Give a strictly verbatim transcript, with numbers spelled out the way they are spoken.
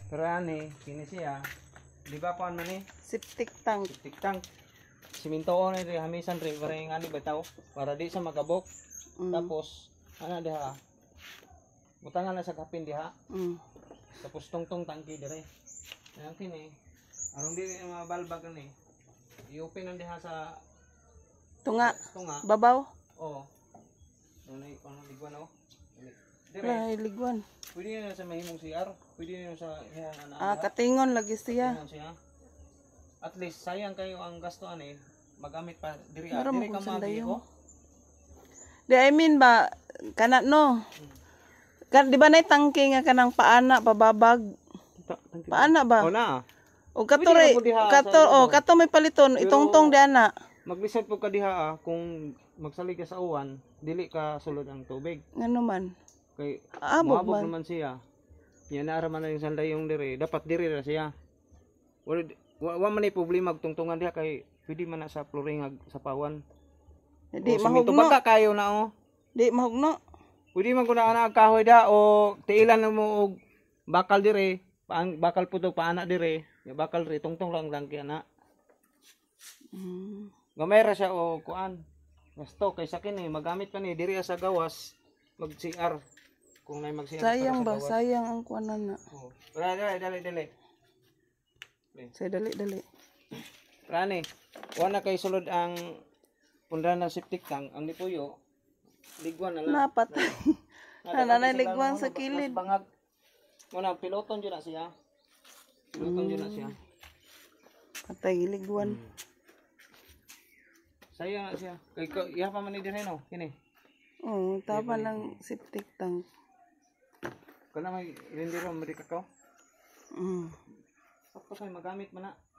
Pero ani, kini siya. Di ba kuan man ni? Septic tank. Septic tank. Siminto on ni hamisan rin para yung ani bitaw para di sa magabok. Mm. Tapos ana diha. Butangan na sa kapin diha. Mm. Tapos tungtong tangki dire. Ayan kini. Aron di mga balbag ni. I-open ang diha sa Tunga. tunga. Babaw. Oo. Ano na ano ligwan oh. Dire. Ay, ligwan. Pwede na sa mahimong C R. Pwede na sa imong ana. Ah, katingon lagi siya. Tingnan siya. At least sayang kayo ang gasto ani. Magamit pa diri Meron diri mo ka kung magi sandayon. ko. Di, I mean ba, kana no. Kan, di ba na tangke nga kanang paana, pababag. Paana ba? O na. O katore, Pwede na po diha kato, sa o ibabaw. kato may paliton, Pero- itungtong di ana. Mag-reset po ka diha ah, kung magsalig ka sa uwan, dili ka sulod ang tubig. Ngano man. Kay Abog maabog man. naman siya. Yan na man na yung sandayong diri, dapat diri ra siya. Wala wa, wa man ni problema tungtungan diha kay pwede man na sa flooring ag sa pawan. Di O, simento mahugno. baga kayo na oh. Di mahugno. Pwede man kuna ana ang kahoy da o tiilan na mo og bakal dire, paang bakal puto paana dire. Ya bakal ri tungtong lang lang kaya na. Mm. Gamay ra siya o kuan. Gasto kay sa kini magamit pa ni diri sa gawas mag C R. Kung nay mag C R Sayang ba? para sa gawas. Sayang ang kuanan na. Oh. Dali dali dali dali. Say dali dali. Rani, wala kay sulod ang pundahan ng septic tank, ang nipuyo. Ligwan na lang. Napatay. Nanay ligwan sa kilid. Bangag. Muna piloton jud na siya. Piloton jud na siya. Patay ligwan. Sayang na siya. Kay ko iya pa man ni dire no, kini. Oh, tapa ng septic tank. Kana may rindiro mo di kakao. Mm. Sakto kay magamit man na.